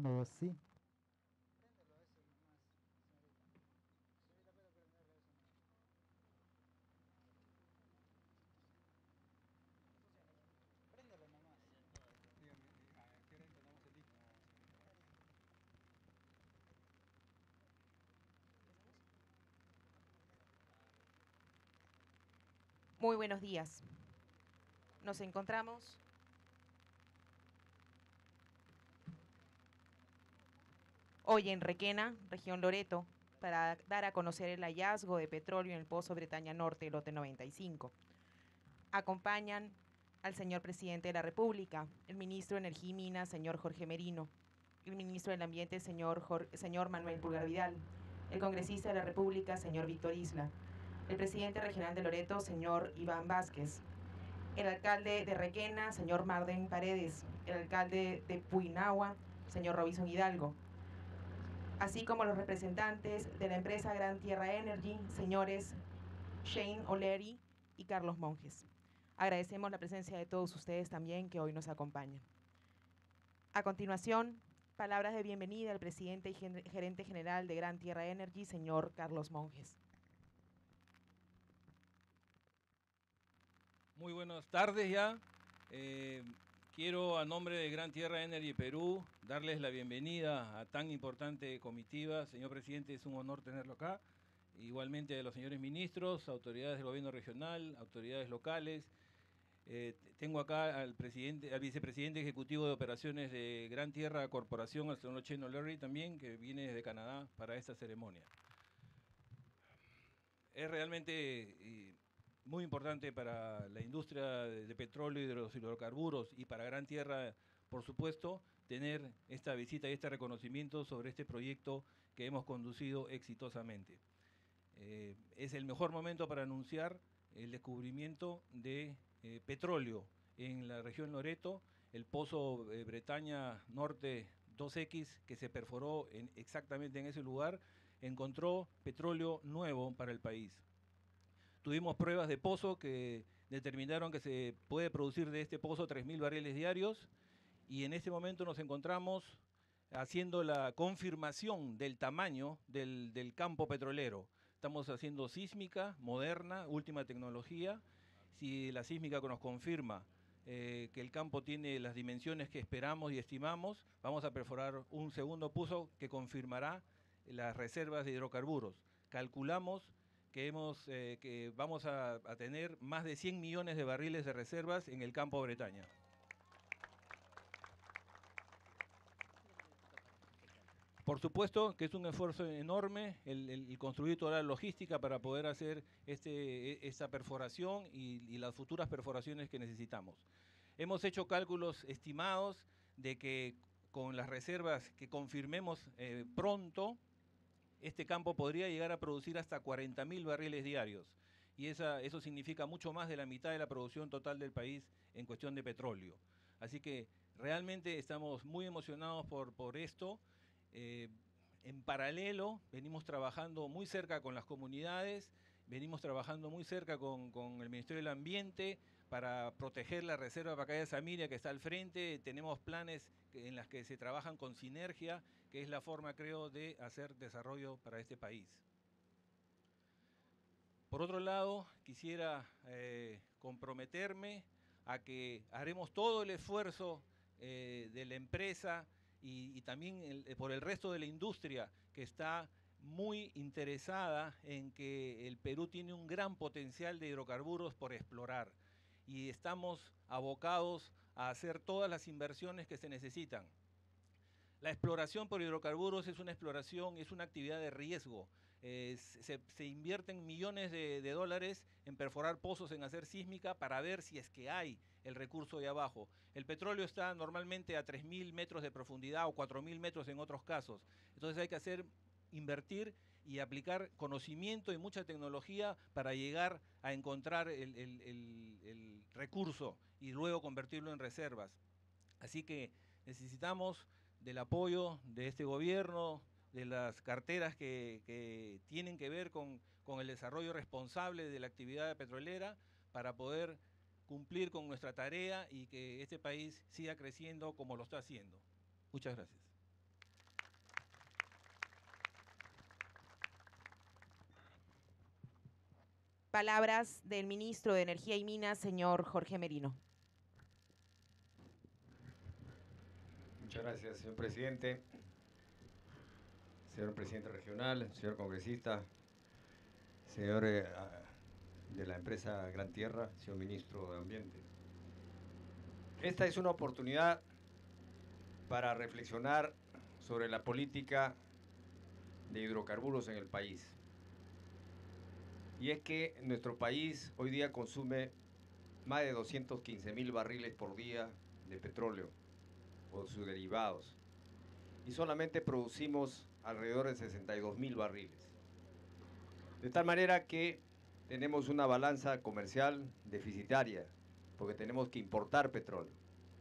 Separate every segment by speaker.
Speaker 1: 1, 2, sí.
Speaker 2: Préndelo eso nomás, señorita. Señorita, puede prenderlo eso nomás. Préndelo nomás.
Speaker 3: Dígame, ¿a qué hora entonamos el disco, señorita?
Speaker 4: Muy buenos días. Nos encontramos hoy en Requena, región Loreto, para dar a conocer el hallazgo de petróleo en el Pozo Bretaña Norte, lote 95. Acompañan al señor presidente de la República, el ministro de Energía y Minas, señor Jorge Merino, el ministro del Ambiente, señor Manuel Pulgar Vidal, el congresista de la República, señor Víctor Isla, el presidente regional de Loreto, señor Iván Vázquez, el alcalde de Requena, señor Marden Paredes, el alcalde de Puinahua, señor Robinson Hidalgo, así como los representantes de la empresa Gran Tierra Energy, señores Shane O'Leary y Carlos Monjes. Agradecemos la presencia de todos ustedes también que hoy nos acompañan. A continuación, palabras de bienvenida al presidente y gerente general de Gran Tierra Energy, señor Carlos Monjes.
Speaker 5: Muy buenas tardes ya. Quiero, a nombre de Gran Tierra Energy Perú, darles la bienvenida a tan importante comitiva. Señor presidente, es un honor tenerlo acá. Igualmente a los señores ministros, autoridades del gobierno regional, autoridades locales. Tengo acá al vicepresidente ejecutivo de operaciones de Gran Tierra Corporación, al señor Shane O'Leary también, que viene desde Canadá para esta ceremonia. Es realmente muy importante para la industria de petróleo y de los hidrocarburos y para Gran Tierra, por supuesto, tener esta visita y este reconocimiento sobre este proyecto que hemos conducido exitosamente. Es el mejor momento para anunciar el descubrimiento de petróleo en la región Loreto, el pozo Bretaña Norte 2X, que se perforó exactamente en ese lugar, encontró petróleo nuevo para el país. Tuvimos pruebas de pozo que determinaron que se puede producir de este pozo 3.000 barriles diarios, y en este momento nos encontramos haciendo la confirmación del tamaño del campo petrolero. Estamos haciendo sísmica moderna, última tecnología. Si la sísmica nos confirma que el campo tiene las dimensiones que esperamos y estimamos, vamos a perforar un segundo pozo que confirmará las reservas de hidrocarburos. Calculamos que vamos a tener más de 100 millones de barriles de reservas en el campo Bretaña. Por supuesto que es un esfuerzo enorme el construir toda la logística para poder hacer esta perforación y las futuras perforaciones que necesitamos. Hemos hecho cálculos estimados de que con las reservas que confirmemos pronto, este campo podría llegar a producir hasta 40.000 barriles diarios. Y eso significa mucho más de la mitad de la producción total del país en cuestión de petróleo. Así que realmente estamos muy emocionados por esto. En paralelo, venimos trabajando muy cerca con las comunidades, venimos trabajando muy cerca con el Ministerio del Ambiente para proteger la reserva Pacaya Samiria que está al frente. Tenemos planes en las que se trabajan con sinergia, que es la forma, creo, de hacer desarrollo para este país. Por otro lado, quisiera comprometerme a que haremos todo el esfuerzo de la empresa y también por el resto de la industria que está muy interesada en que el Perú tiene un gran potencial de hidrocarburos por explorar y estamos abocados a hacer todas las inversiones que se necesitan. La exploración por hidrocarburos es una exploración, es una actividad de riesgo. Se invierten millones de dólares en perforar pozos, en hacer sísmica para ver si es que hay el recurso de abajo. El petróleo está normalmente a 3.000 metros de profundidad o 4.000 metros en otros casos. Entonces hay que invertir y aplicar conocimiento y mucha tecnología para llegar a encontrar el recurso y luego convertirlo en reservas. Así que necesitamos del apoyo de este gobierno, de las carteras que tienen que ver con el desarrollo responsable de la actividad petrolera para poder cumplir con nuestra tarea y que este país siga creciendo como lo está haciendo. Muchas gracias.
Speaker 4: Palabras del ministro de Energía y Minas, señor Jorge Merino.
Speaker 1: Muchas gracias, señor presidente. Señor presidente regional, señor congresista, señor de la empresa Gran Tierra, señor ministro de Ambiente. Esta es una oportunidad para reflexionar sobre la política de hidrocarburos en el país. Y es que nuestro país hoy día consume más de 215.000 barriles por día de petróleo o sus derivados. Y solamente producimos alrededor de 62.000 barriles. De tal manera que tenemos una balanza comercial deficitaria, porque tenemos que importar petróleo.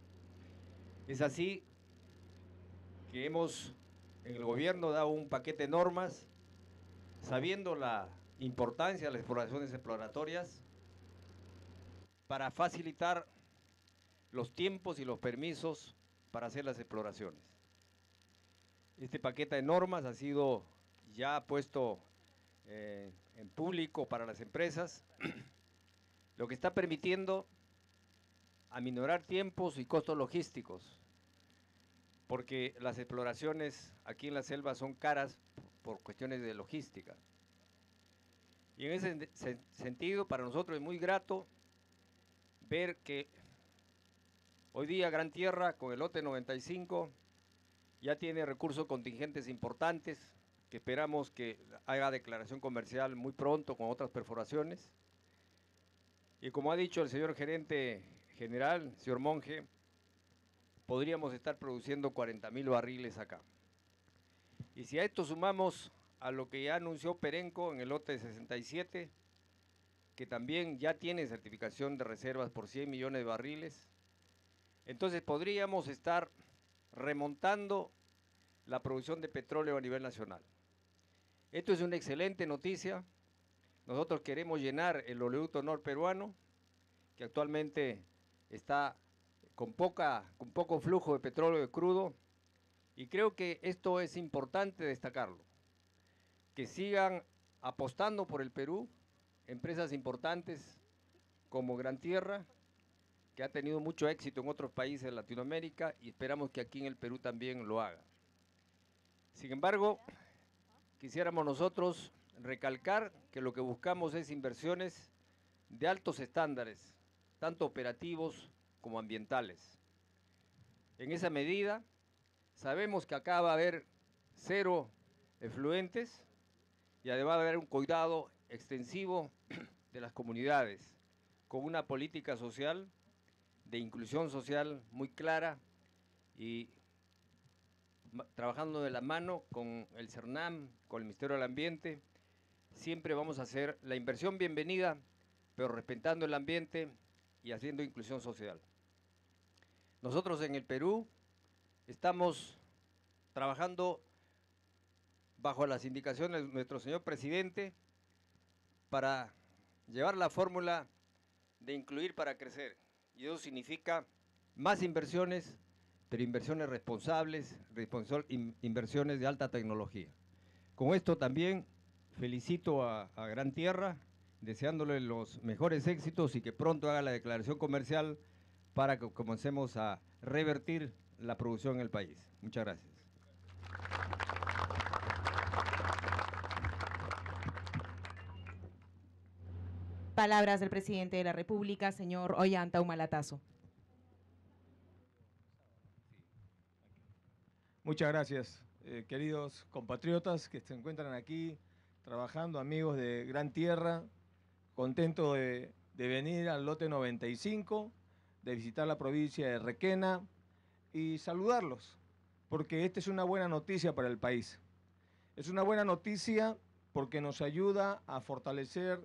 Speaker 1: Es así que hemos, en el gobierno, dado un paquete de normas, sabiendo la importancia de las exploraciones exploratorias, para facilitar los tiempos y los permisos para hacer las exploraciones. Este paquete de normas ha sido ya puesto en público para las empresas, lo que está permitiendo aminorar tiempos y costos logísticos, porque las exploraciones aquí en la selva son caras por cuestiones de logística. Y en ese sentido, para nosotros es muy grato ver que hoy día Gran Tierra, con el lote 95, ya tiene recursos contingentes importantes, que esperamos que haga declaración comercial muy pronto con otras perforaciones. Y como ha dicho el señor gerente general, señor Monge, podríamos estar produciendo 40.000 barriles acá. Y si a esto sumamos a lo que ya anunció Perenco en el lote 67, que también ya tiene certificación de reservas por 100 millones de barriles, entonces podríamos estar remontando la producción de petróleo a nivel nacional. Esto es una excelente noticia. Nosotros queremos llenar el oleoducto norperuano, que actualmente está con poco flujo de petróleo de crudo, y creo que esto es importante destacarlo, que sigan apostando por el Perú empresas importantes como Gran Tierra, que ha tenido mucho éxito en otros países de Latinoamérica, y esperamos que aquí en el Perú también lo haga. Sin embargo, quisiéramos nosotros recalcar que lo que buscamos es inversiones de altos estándares, tanto operativos como ambientales. En esa medida, sabemos que acá va a haber 0 efluentes y además va a haber un cuidado extensivo de las comunidades, con una política social, de inclusión social muy clara, y trabajando de la mano con el CERNAM, con el Ministerio del Ambiente. Siempre vamos a hacer la inversión bienvenida, pero respetando el ambiente y haciendo inclusión social. Nosotros en el Perú estamos trabajando bajo las indicaciones de nuestro señor presidente para llevar la fórmula de incluir para crecer. Y eso significa más inversiones, pero inversiones responsables, inversiones de alta tecnología. Con esto también felicito a Gran Tierra, deseándole los mejores éxitos y que pronto haga la declaración comercial para que comencemos a revertir la producción en el país. Muchas gracias.
Speaker 4: Palabras del presidente de la República, señor Ollanta Humala.
Speaker 6: Muchas gracias, queridos compatriotas que se encuentran aquí trabajando, amigos de Gran Tierra, contento de venir al lote 95, de visitar la provincia de Requena y saludarlos, porque esta es una buena noticia para el país. Es una buena noticia porque nos ayuda a fortalecernos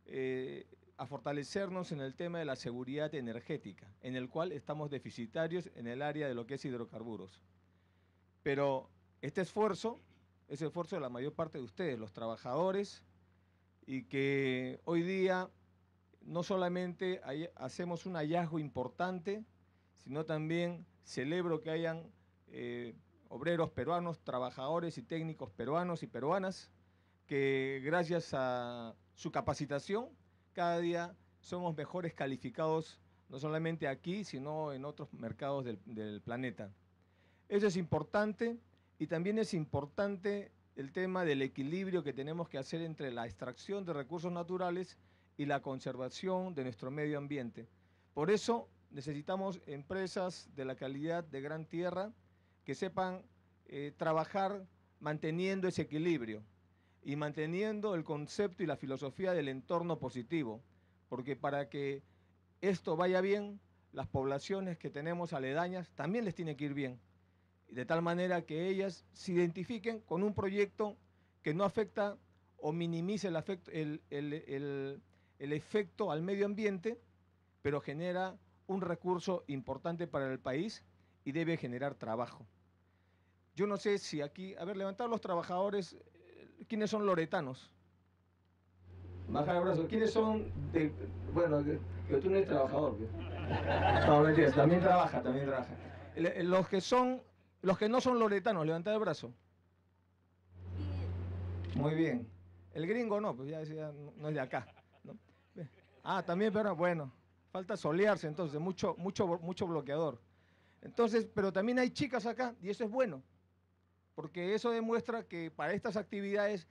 Speaker 6: en el tema de la seguridad energética, en el cual estamos deficitarios en el área de lo que es hidrocarburos. Pero este esfuerzo es esfuerzo de la mayor parte de ustedes, los trabajadores, y que hoy día no solamente hacemos un hallazgo importante, sino también celebro que hayan obreros peruanos, trabajadores y técnicos peruanos y peruanas, que gracias a su capacitación cada día somos mejores calificados, no solamente aquí, sino en otros mercados del planeta. Eso es importante, y también es importante el tema del equilibrio que tenemos que hacer entre la extracción de recursos naturales y la conservación de nuestro medio ambiente. Por eso necesitamos empresas de la calidad de Gran Tierra que sepan trabajar manteniendo ese equilibrio y manteniendo el concepto y la filosofía del entorno positivo, porque para que esto vaya bien, las poblaciones que tenemos aledañas también les tiene que ir bien, de tal manera que ellas se identifiquen con un proyecto que no afecta o minimice el efecto al medio ambiente, pero genera un recurso importante para el país y debe generar trabajo. Yo no sé si aquí, a ver, levantar los trabajadores, ¿quiénes son loretanos? Baja el brazo, ¿quiénes son de, bueno, pero tú no eres trabajador? No, mentiras, también trabaja. Los que no son loretanos, levantad el brazo. Muy bien. El gringo no, pues ya no es de acá, ¿no? Ah, también, pero bueno, falta solearse entonces, mucho bloqueador. Entonces, pero también hay chicas acá, y eso es bueno, porque eso demuestra que para estas actividades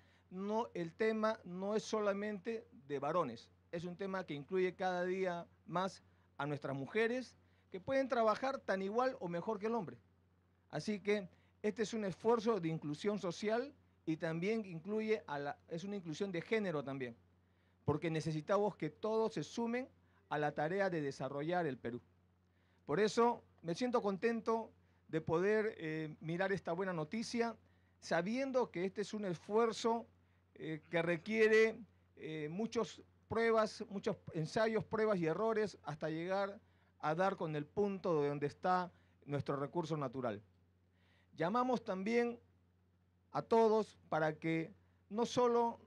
Speaker 6: el tema no es solamente de varones, es un tema que incluye cada día más a nuestras mujeres, que pueden trabajar tan igual o mejor que el hombre. Así que este es un esfuerzo de inclusión social y también incluye es una inclusión de género también, porque necesitamos que todos se sumen a la tarea de desarrollar el Perú. Por eso me siento contento de poder mirar esta buena noticia, sabiendo que este es un esfuerzo que requiere muchas pruebas, muchos ensayos, pruebas y errores, hasta llegar a dar con el punto de donde está nuestro recurso natural. Llamamos también a todos para que no solo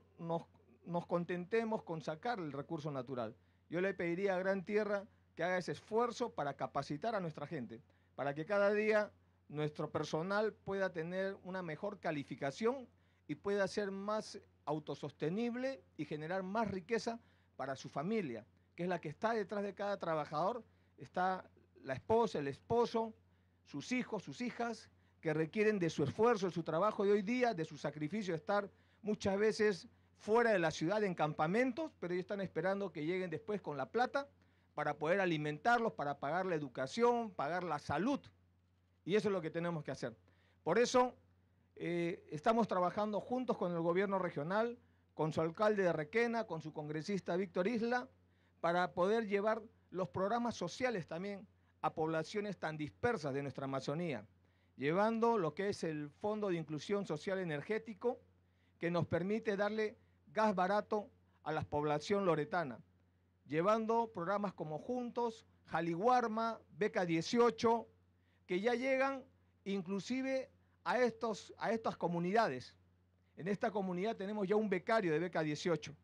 Speaker 6: nos contentemos con sacar el recurso natural. Yo le pediría a Gran Tierra que haga ese esfuerzo para capacitar a nuestra gente, para que cada día nuestro personal pueda tener una mejor calificación y pueda ser más autosostenible y generar más riqueza para su familia, que es la que está detrás de cada trabajador. Está la esposa, el esposo, sus hijos, sus hijas, que requieren de su esfuerzo, de su trabajo de hoy día, de su sacrificio, de estar muchas veces fuera de la ciudad en campamentos, pero ellos están esperando que lleguen después con la plata para poder alimentarlos, para pagar la educación, pagar la salud. Y eso es lo que tenemos que hacer. Por eso estamos trabajando juntos con el gobierno regional, con su alcalde de Requena, con su congresista Víctor Isla, para poder llevar los programas sociales también a poblaciones tan dispersas de nuestra Amazonía, llevando lo que es el Fondo de Inclusión Social Energético, que nos permite darle gas barato a la población loretana, llevando programas como Juntos, Jaliguarma, Beca 18, que ya llegan inclusive a estas comunidades. En esta comunidad tenemos ya un becario de Beca 18,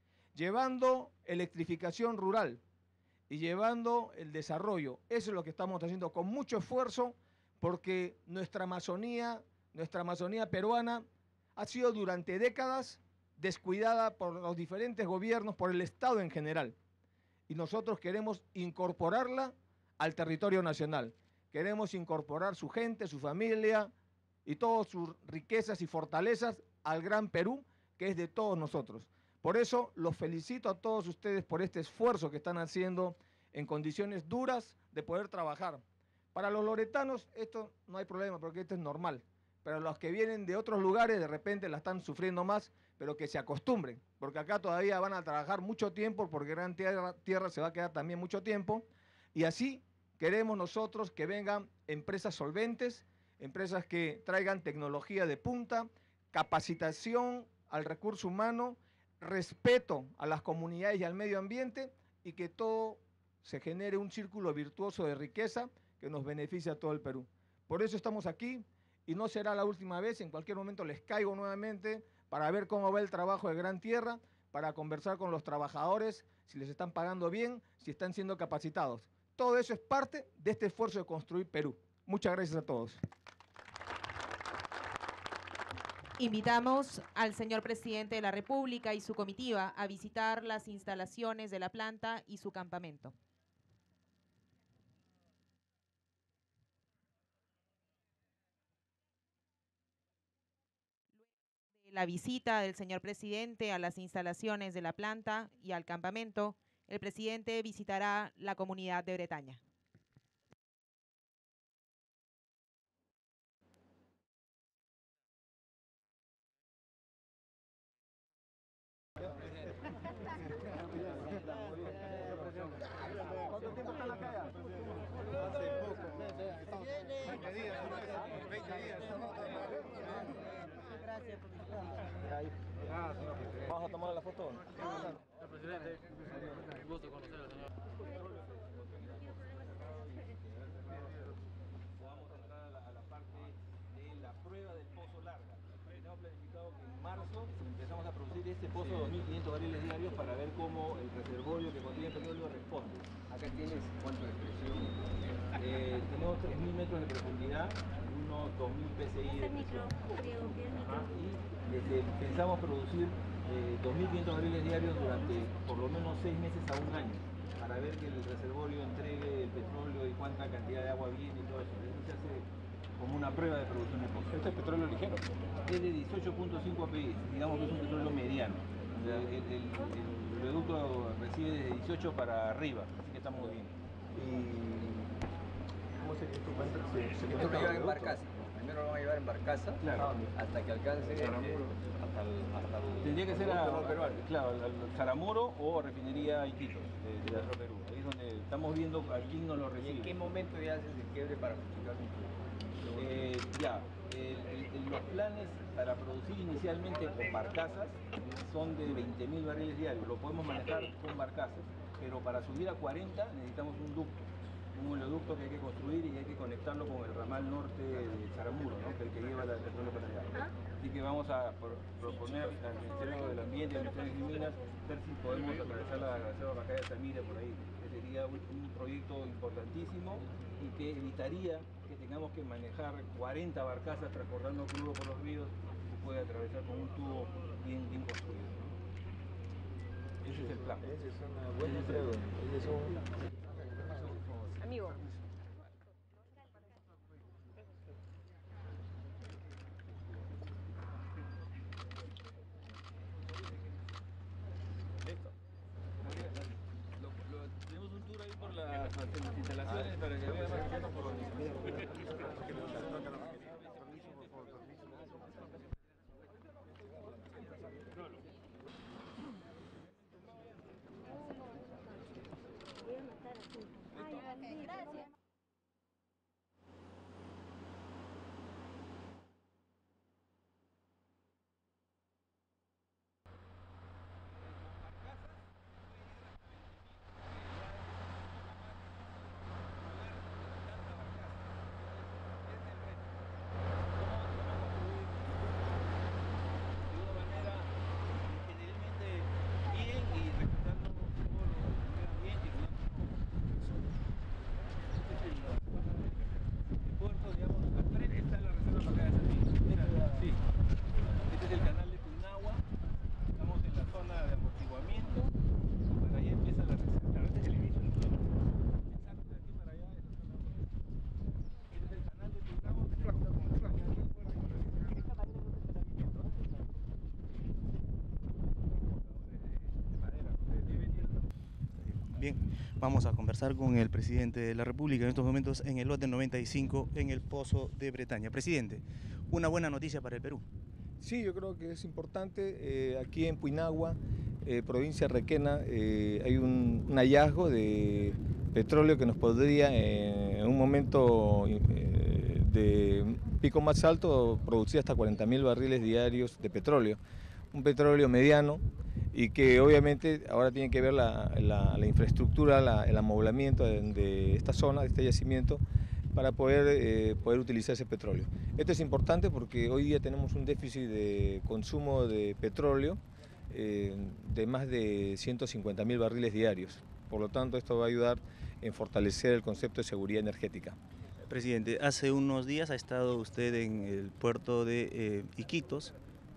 Speaker 6: llevando electrificación rural y llevando el desarrollo. Eso es lo que estamos haciendo con mucho esfuerzo, porque nuestra Amazonía peruana ha sido durante décadas descuidada por los diferentes gobiernos, por el Estado en general. Y nosotros queremos incorporarla al territorio nacional. Queremos incorporar su gente, su familia y todas sus riquezas y fortalezas al Gran Perú, que es de todos nosotros. Por eso los felicito a todos ustedes por este esfuerzo que están haciendo en condiciones duras de poder trabajar. Para los loretanos esto no hay problema, porque esto es normal. Pero los que vienen de otros lugares de repente la están sufriendo más, pero que se acostumbren, porque acá todavía van a trabajar mucho tiempo, porque Gran Tierra se va a quedar también mucho tiempo, y así queremos nosotros que vengan empresas solventes, empresas que traigan tecnología de punta, capacitación al recurso humano, respeto a las comunidades y al medio ambiente, y que todo se genere un círculo virtuoso de riqueza que nos beneficie a todo el Perú. Por eso estamos aquí, y no será la última vez. En cualquier momento les caigo nuevamente para ver cómo va el trabajo de Gran Tierra, para conversar con los trabajadores, si les están pagando bien, si están siendo capacitados. Todo eso es parte de este esfuerzo de construir Perú. Muchas gracias a todos.
Speaker 4: Invitamos al señor presidente de la República y su comitiva a visitar las instalaciones de la planta y su campamento. La visita del señor presidente a las instalaciones de la planta y al campamento, el presidente visitará la comunidad de Bretaña.
Speaker 2: ¿Cuánto tiempo está en la calle? Hace poco. 20 días. 20 días. Gracias por
Speaker 6: Vamos a tomar la foto.
Speaker 7: Señor presidente, un gusto conocer al señor.
Speaker 5: Vamos a entrar a la parte de la prueba del pozo larga. Tenemos planificado que en marzo empezamos a producir este pozo de 2.500 barriles diarios para ver cómo el reservorio que contiene petróleo responde.
Speaker 1: Acá tienes cuánto de presión.
Speaker 5: Tenemos 3.000 metros de profundidad, unos 2.000 PSI de presión. Y pensamos producir 2.500 barriles diarios durante por lo menos 6 meses a un año, para ver que el reservorio entregue el petróleo y cuánta cantidad de agua viene y todo eso. Eso se hace como una prueba de producción de pozo.
Speaker 6: Este es petróleo ligero.
Speaker 5: Es de 18.5 API, digamos que es un petróleo mediano. El oleoducto recibe de 18 para arriba, así que estamos bien.
Speaker 6: ¿Cómo sería esto?
Speaker 1: Esto lo llevan en barcaza. Primero lo van a llevar en barcaza
Speaker 5: Claro.
Speaker 1: hasta que alcance hasta el
Speaker 5: Tendría que ser
Speaker 1: producto peruano.
Speaker 5: claro, al Saramuro o refinería Iquitos de Petrobras. Ahí es donde estamos viendo a quién nos lo
Speaker 1: ¿Y
Speaker 5: recibe.
Speaker 1: en qué momento ya haces el quiebre para justificar un
Speaker 5: Los planes para producir inicialmente con barcazas son de 20.000 barriles diarios. Lo podemos manejar con barcazas, pero para subir a 40 necesitamos un ducto. Un oleoducto que hay que construir y hay que conectarlo con el ramal norte de Saramuro, ¿no? Que es el que lleva el petróleo para allá. Así que vamos a proponer al Ministerio del Ambiente y al Ministerio de Minas ver si podemos atravesar la reserva Pacaya Samire por ahí. Que sería un proyecto importantísimo y que evitaría que tengamos que manejar 40 barcazas transportando crudo por los ríos, se puede atravesar con un tubo bien construido, ¿no? Ese es el plan.
Speaker 6: Esa es una buena pregunta.
Speaker 4: Amigo.
Speaker 5: Tenemos un tour ahí por las instalaciones para que vean más o menos por donde.
Speaker 8: Gracias.
Speaker 9: Bien, vamos a conversar con el presidente de la República en estos momentos en el lote 95 en el Pozo de Bretaña. Presidente, una buena noticia para el Perú.
Speaker 6: Sí, yo creo que es importante. Aquí en Puinahua, provincia de Requena, hay un hallazgo de petróleo que nos podría en un momento de pico más alto producir hasta 40.000 barriles diarios de petróleo. Un petróleo mediano y que obviamente ahora tiene que ver la infraestructura, el amoblamiento de esta zona, de este yacimiento, para poder utilizar ese petróleo. Esto es importante porque hoy día tenemos un déficit de consumo de petróleo de más de 150.000 barriles diarios. Por lo tanto, esto va a ayudar en fortalecer el concepto de seguridad energética.
Speaker 9: Presidente, hace unos días ha estado usted en el puerto de Iquitos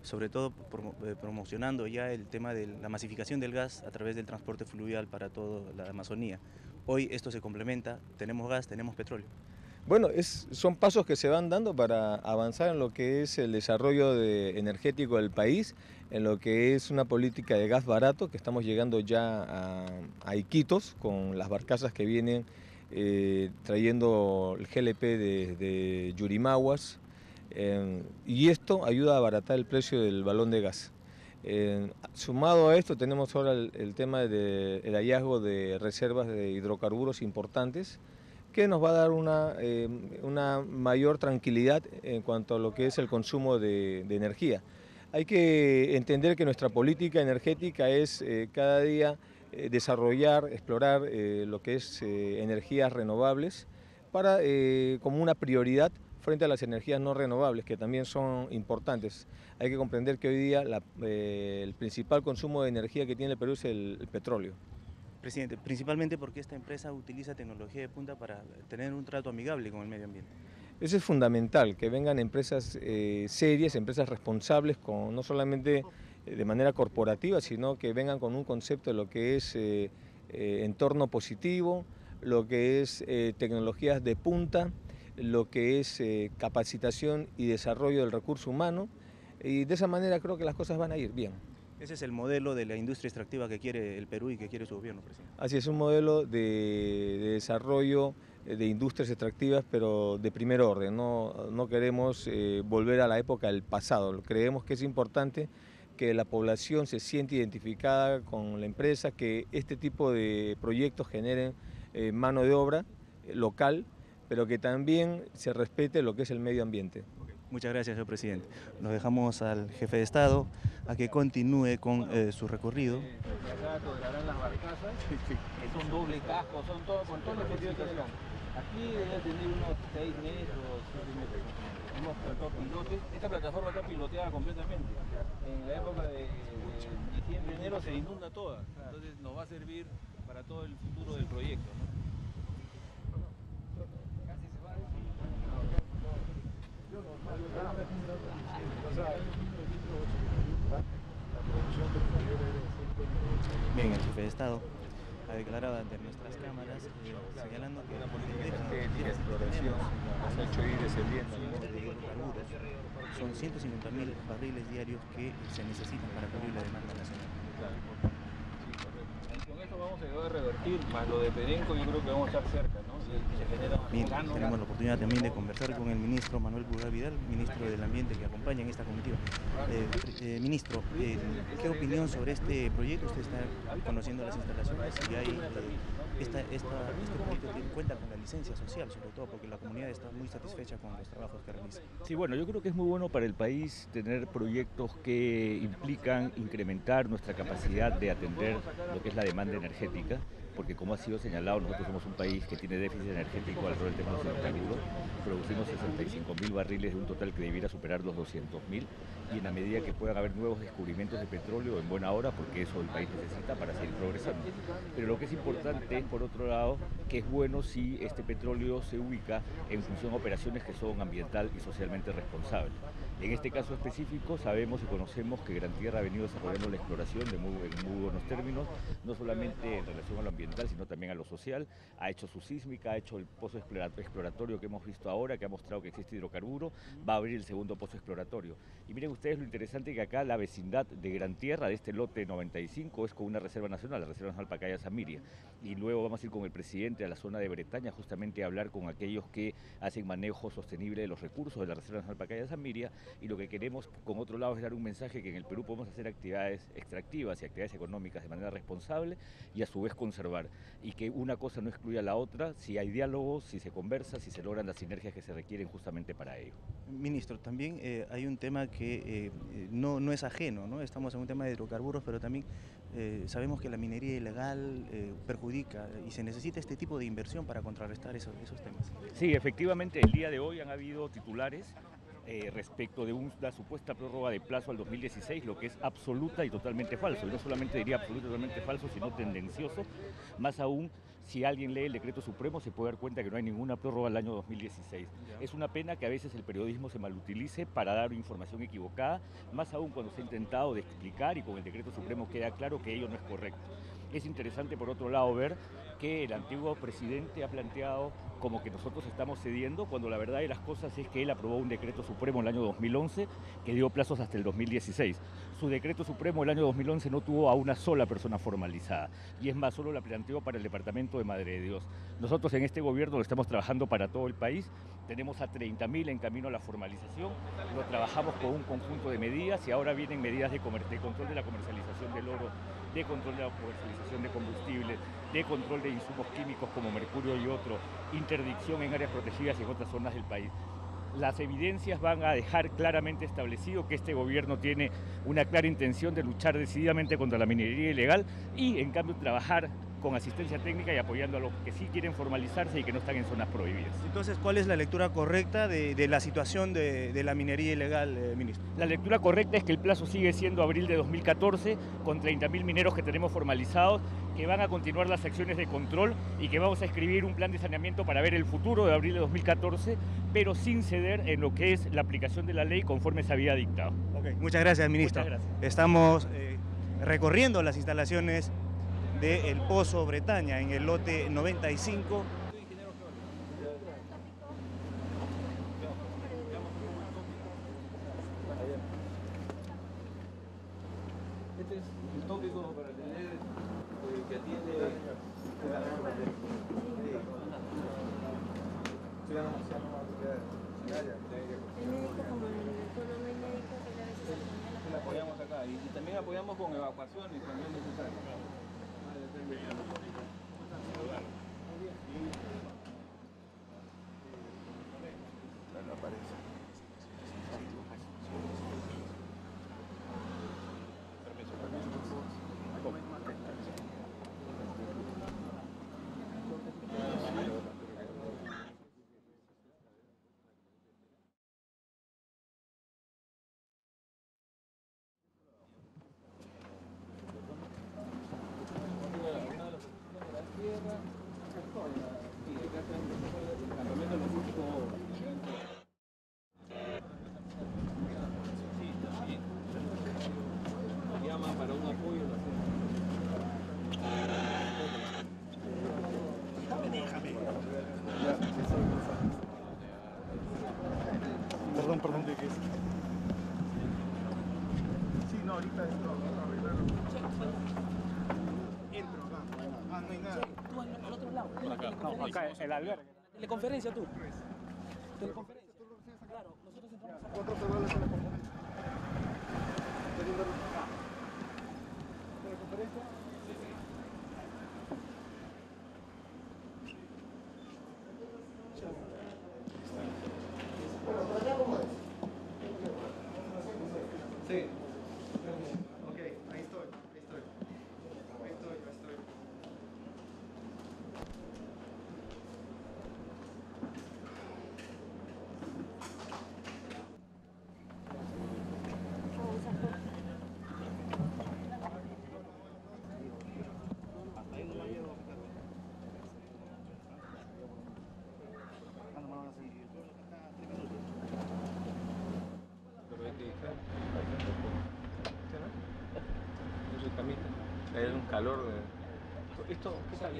Speaker 9: sobre todo promocionando ya el tema de la masificación del gas a través del transporte fluvial para toda la Amazonía. Hoy esto se complementa, tenemos gas, tenemos petróleo.
Speaker 6: Bueno, son pasos que se van dando para avanzar en lo que es el desarrollo energético del país, en lo que es una política de gas barato, que estamos llegando ya a Iquitos con las barcazas que vienen trayendo el GLP de Yurimaguas, y esto ayuda a abaratar el precio del balón de gas. Sumado a esto tenemos ahora el tema del hallazgo de reservas de hidrocarburos importantes, que nos va a dar una mayor tranquilidad en cuanto a lo que es el consumo de energía. Hay que entender que nuestra política energética es cada día desarrollar, explorar lo que es energías renovables como una prioridad frente a las energías no renovables, que también son importantes. Hay que comprender que hoy día el principal consumo de energía que tiene el Perú es el petróleo.
Speaker 9: Presidente, principalmente porque esta empresa utiliza tecnología de punta para tener un trato amigable con el medio ambiente.
Speaker 6: Eso es fundamental, que vengan empresas serias, empresas responsables, no solamente de manera corporativa, sino que vengan con un concepto de lo que es entorno positivo, lo que es tecnologías de punta, lo que es capacitación y desarrollo del recurso humano, y de esa manera creo que las cosas van a ir bien.
Speaker 9: Ese es el modelo de la industria extractiva que quiere el Perú y que quiere su gobierno, presidente.
Speaker 6: Así es, un modelo de desarrollo de industrias extractivas, pero de primer orden. No queremos volver a la época del pasado. Creemos que es importante que la población se siente identificada con la empresa, que este tipo de proyectos generen mano de obra local, pero que también se respete lo que es el medio ambiente.
Speaker 9: Muchas gracias, señor presidente. Nos dejamos al jefe de Estado a que continúe con su recorrido.
Speaker 6: Acá tolerarán las barcazas, que son doble casco, son todo, con toda la especificación. Aquí debe tener unos 6 metros, 7 metros. Hemos tratado pilotes. Esta plataforma está piloteada completamente. En la época de diciembre, enero se inunda toda. Entonces nos va a servir para todo el futuro del proyecto, ¿no?
Speaker 9: Bien, el jefe de Estado ha declarado ante nuestras cámaras, señalando que
Speaker 6: Una política energética, exploración, nos ha hecho ir descendiendo.
Speaker 9: de hidrocarburos son 150.000 barriles diarios que se necesitan para cubrir la demanda nacional.
Speaker 6: Con esto vamos a ayudar a revertir, más lo de Perenco yo creo que vamos a estar cerca, ¿no?
Speaker 9: Bien, tenemos la oportunidad también de conversar con el ministro Manuel Pulgar Vidal, ministro del Ambiente, que acompaña en esta comitiva. Ministro, ¿qué opinión sobre este proyecto? Usted está conociendo las instalaciones y hay este proyecto cuenta con la licencia social, sobre todo porque la comunidad está muy satisfecha con los trabajos que realiza.
Speaker 10: Sí, bueno, yo creo que es muy bueno para el país tener proyectos que implican incrementar nuestra capacidad de atender lo que es la demanda energética, porque como ha sido señalado, nosotros somos un país que tiene déficit energético alrededor del tema de los hidrocarburos. Producimos 65.000 barriles de un total que debiera superar los 200.000, y en la medida que puedan haber nuevos descubrimientos de petróleo en buena hora, porque eso el país necesita para seguir progresando. Pero lo que es importante es, por otro lado, que es bueno si este petróleo se ubica en función a operaciones que son ambiental y socialmente responsables. En este caso específico sabemos y conocemos que Gran Tierra ha venido desarrollando la exploración en muy buenos términos, no solamente en relación a lo ambiental, sino también a lo social. Ha hecho su sísmica, ha hecho el pozo exploratorio que hemos visto ahora, que ha mostrado que existe hidrocarburo, va a abrir el segundo pozo exploratorio. Y miren ustedes lo interesante que acá la vecindad de Gran Tierra, de este lote 95, es con una reserva nacional, la Reserva Nacional Pacaya-Samiria. Y luego vamos a ir con el presidente a la zona de Bretaña justamente a hablar con aquellos que hacen manejo sostenible de los recursos de la Reserva Nacional Pacaya-Samiria. Y lo que queremos, con otro lado, es dar un mensaje que en el Perú podemos hacer actividades extractivas y actividades económicas de manera responsable y a su vez conservar. Y que una cosa no excluya a la otra, si hay diálogo, si se conversa, si se logran las sinergias que se requieren justamente para ello.
Speaker 9: Ministro, también hay un tema que no es ajeno, ¿no? Estamos en un tema de hidrocarburos, pero también sabemos que la minería ilegal perjudica y se necesita este tipo de inversión para contrarrestar esos temas.
Speaker 10: Sí, efectivamente, el día de hoy han habido titulares respecto de una supuesta prórroga de plazo al 2016, lo que es absoluta y totalmente falso. Y no solamente diría absoluta y totalmente falso, sino tendencioso. Más aún Si alguien lee el decreto supremo se puede dar cuenta que no hay ninguna prórroga al año 2016. Es una pena que a veces el periodismo se malutilice para dar información equivocada, más aún cuando se ha intentado de explicar y con el decreto supremo queda claro que ello no es correcto. Es interesante, por otro lado, ver que el antiguo presidente ha planteado como que nosotros estamos cediendo, cuando la verdad de las cosas es que él aprobó un decreto supremo en el año 2011 que dio plazos hasta el 2016. Su decreto supremo el año 2011 no tuvo a una sola persona formalizada, y es más, solo la planteó para el departamento de Madre de Dios. Nosotros en este gobierno lo estamos trabajando para todo el país, tenemos a 30.000 en camino a la formalización, lo trabajamos con un conjunto de medidas y ahora vienen medidas de control de la comercialización del oro, de control de la comercialización de combustibles, de control de insumos químicos como mercurio y otro, interdicción en áreas protegidas y en otras zonas del país. Las evidencias van a dejar claramente establecido que este gobierno tiene una clara intención de luchar decididamente contra la minería ilegal y, en cambio, trabajar con asistencia técnica y apoyando a los que sí quieren formalizarse y que no están en zonas prohibidas.
Speaker 11: Entonces, ¿cuál es la lectura correcta de la situación de la minería ilegal, ministro?
Speaker 10: La lectura correcta es que el plazo sigue siendo abril de 2014, con 30.000 mineros que tenemos formalizados, que van a continuar las acciones de control y que vamos a escribir un plan de saneamiento para ver el futuro de abril de 2014, pero sin ceder en lo que es la aplicación de la ley conforme se había dictado.
Speaker 11: Okay. Muchas gracias, ministro.
Speaker 10: Muchas gracias.
Speaker 11: Estamos recorriendo las instalaciones del Pozo Bretaña en el lote 95.
Speaker 5: Este es el tópico para tener que atiende
Speaker 8: El médico como en el pueblo no hay médico, pero a veces se
Speaker 5: la apoyamos acá y también apoyamos con evacuaciones cuando es necesario.
Speaker 6: No aparece.
Speaker 5: Llaman para un apoyo.
Speaker 6: Perdón, ¿de qué es? Sí, no, ahorita entro a arreglarlo. Entro acá. Ah, no hay nada.
Speaker 7: Tú al otro lado.
Speaker 3: Por acá, no, acá, el albergue.
Speaker 7: Teleconferencia tú. Teleconferencia. Claro, nosotros entramos acá.
Speaker 6: ¿Cuánto te vale la teleconferencia? ¿Teleconferencia? Sí. Ok, ahí estoy.
Speaker 5: Es un calor de... ¿Esto qué tal?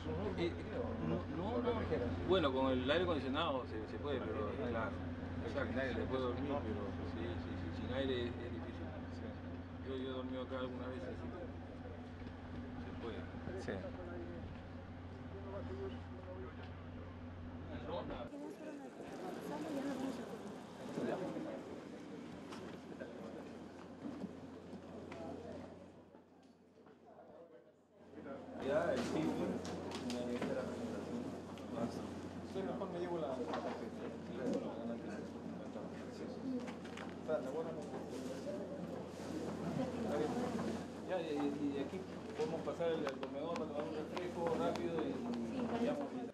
Speaker 5: No. Bueno, con el aire acondicionado se puede, pero claro, sin aire se puede dormir, pero sí, sin aire es difícil. Yo he dormido acá algunas veces, así que se puede.
Speaker 6: Sí.
Speaker 5: Ya, el film, me está la presentación.
Speaker 6: Soy mejor me llevo la tarjeta.
Speaker 5: Ya, y de aquí podemos pasar al comedor para tomar un refresco rápido y ya.